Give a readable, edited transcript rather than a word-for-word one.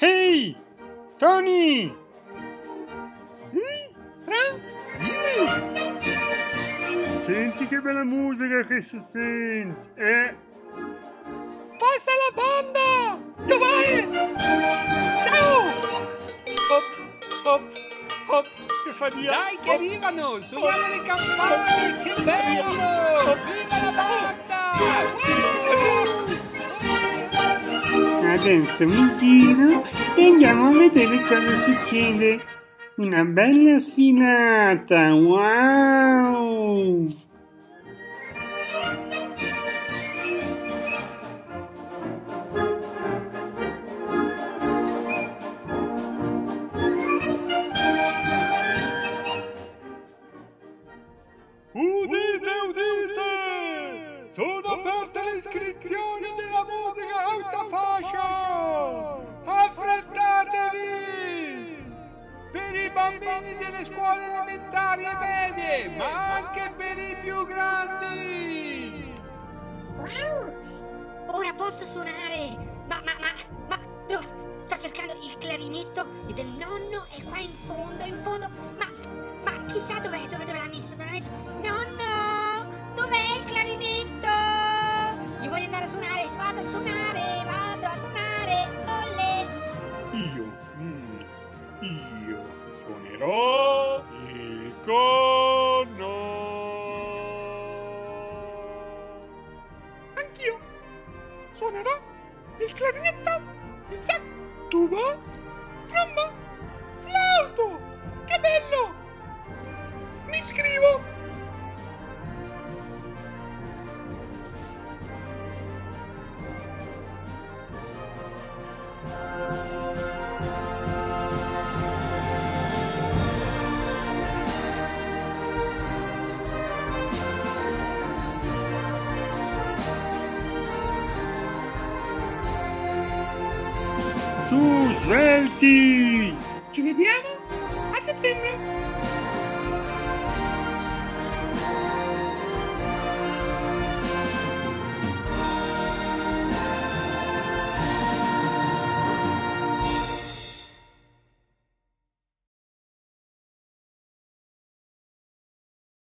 Ehi, Tony! Franz, dimmi! Senti che bella musica che si sente, Passa la banda! Dov'è? Ciao! Hop, hop, hop, che fa di Dai che arrivano! Suoniamo le campane! Che bello! Viva la banda! Adesso mi giro e andiamo a vedere cosa succede. Una bella sfilata, wow! Udite, udite! Sono aperte le iscrizioni della musica alta fascia! Affrettatevi! Per i bambini delle scuole elementari e medie, ma anche per i più grandi! Wow! Ora posso suonare! Ma... sto cercando il clarinetto del nonno è qua in fondo! Ma chissà dove dovrà messo? Nonno! Dov'è il clarinetto? Io voglio andare a suonare, vado a suonare! Olle! Io suonerò il corno. Anch'io suonerò il clarinetto, il sax, tuba, tromba, flauto! Che bello! Mi iscrivo! Su, svelti! Ci vediamo a settembre!